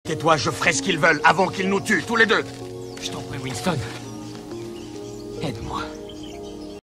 Tais-toi, je ferai ce qu'ils veulent avant qu'ils nous tuent, tous les deux. Je t'en prie, Winston. Aide-moi.